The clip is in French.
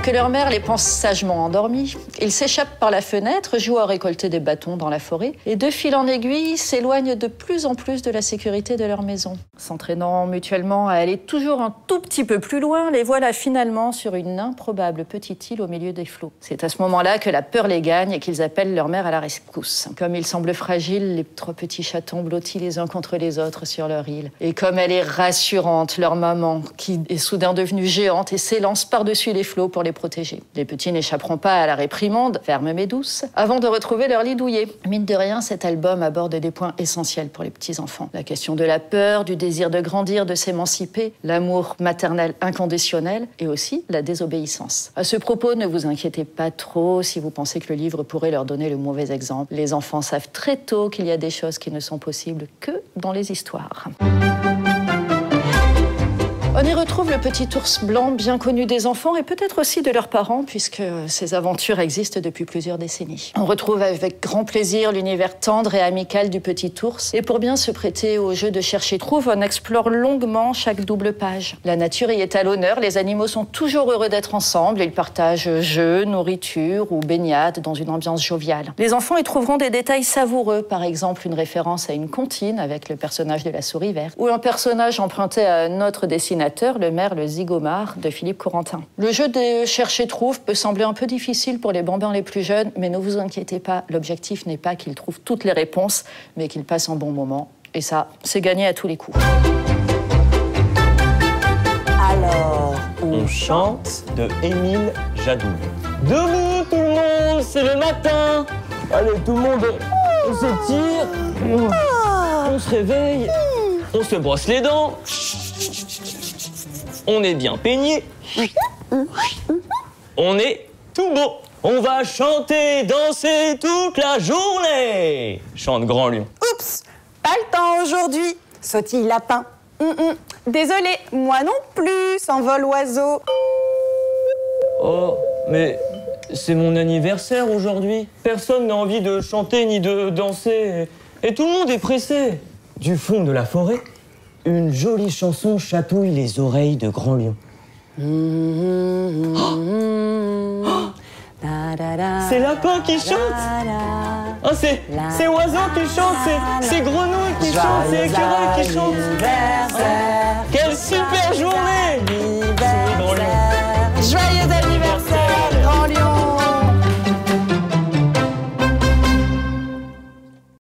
Alors que leur mère les pense sagement endormis, ils s'échappent par la fenêtre, jouent à récolter des bâtons dans la forêt et de fil en aiguille s'éloignent de plus en plus de la sécurité de leur maison. S'entraînant mutuellement à aller toujours un tout petit peu plus loin, les voilà finalement sur une improbable petite île au milieu des flots. C'est à ce moment-là que la peur les gagne et qu'ils appellent leur mère à la rescousse. Comme ils semblent fragiles, les trois petits chatons blottis les uns contre les autres sur leur île. Et comme elle est rassurante, leur maman, qui est soudain devenue géante et s'élance par-dessus les flots pour les protéger. Les petits n'échapperont pas à la réprimande, ferme mais douce, avant de retrouver leur lit douillet. Mine de rien, cet album aborde des points essentiels pour les petits-enfants. La question de la peur, du désir de grandir, de s'émanciper, l'amour maternel inconditionnel et aussi la désobéissance. À ce propos, ne vous inquiétez pas trop si vous pensez que le livre pourrait leur donner le mauvais exemple. Les enfants savent très tôt qu'il y a des choses qui ne sont possibles que dans les histoires. On y retrouve le petit ours blanc bien connu des enfants et peut-être aussi de leurs parents puisque ces aventures existent depuis plusieurs décennies. On retrouve avec grand plaisir l'univers tendre et amical du petit ours et pour bien se prêter au jeu de chercher-trouve, on explore longuement chaque double page. La nature y est à l'honneur, les animaux sont toujours heureux d'être ensemble, ils partagent jeux, nourriture ou baignade dans une ambiance joviale. Les enfants y trouveront des détails savoureux, par exemple une référence à une comptine avec le personnage de la souris verte ou un personnage emprunté à un autre dessinateur, le merle Zygomar de Philippe Corentin. Le jeu de chercher-trouve peut sembler un peu difficile pour les bambins les plus jeunes, mais ne vous inquiétez pas, l'objectif n'est pas qu'ils trouvent toutes les réponses, mais qu'ils passent un bon moment. Et ça, c'est gagné à tous les coups. Alors, on chante de Émile Jadot. Debout tout le monde, c'est le matin. Allez, tout le monde, on s'étire, on se réveille, on se brosse les dents. On est bien peigné. On est tout beau. On va chanter, danser toute la journée. Chante Grand Lion. Oups, pas le temps aujourd'hui. Sautille lapin. Désolé, moi non plus, s'envole oiseau. Oh, mais c'est mon anniversaire aujourd'hui. Personne n'a envie de chanter ni de danser. Et tout le monde est pressé. Du fond de la forêt, une jolie chanson chatouille les oreilles de Grand Lion. C'est lapin qui chante. Oh, c'est oiseau qui chante, c'est grenouille qui chante, c'est écureuil qui chante. Quelle super journée!